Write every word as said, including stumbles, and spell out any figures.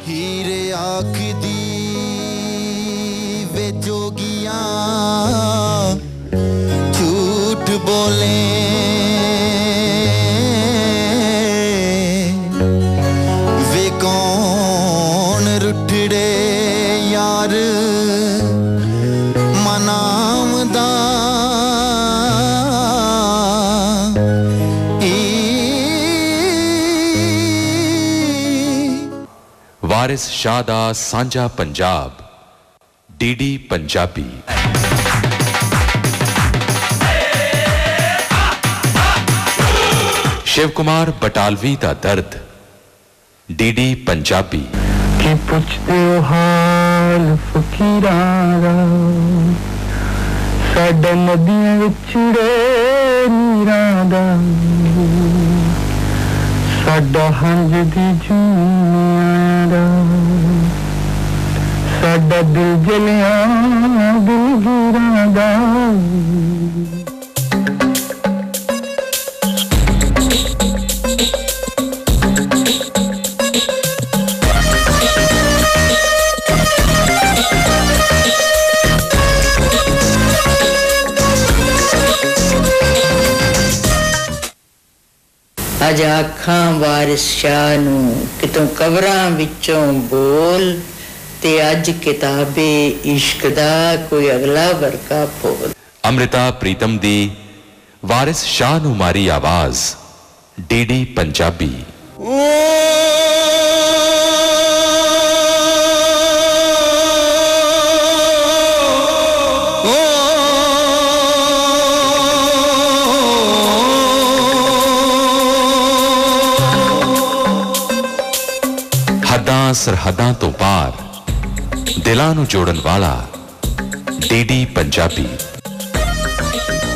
हीरे आखदी वे जोगिया झूठ बोले वे कौन रुठड़े यार मनामदा वारिस शाह दा सांझा पंजाब डीडी पंजाबी। शिव कुमार बटालवी दा दर्द डीडी पंजाबी। कि पुछदे हो हाल फकीरां दा साडा नदियां विछड़े नीरां दा साडा हंज दी जूनियां दा साडा दिल जलिया दिलगीरां दा। अज आखां वारिस शाह नू कितों कबरां विचों बोल ते अज किताबे इश्क दा कोई अगला वर्का बोल। अमृता प्रीतम दी वारिस शाह नू मारी आवाज डीडी पंजाबी। हदां सरहदां तो पार दिलां नू जोड़न वाला डीडी पंजाबी।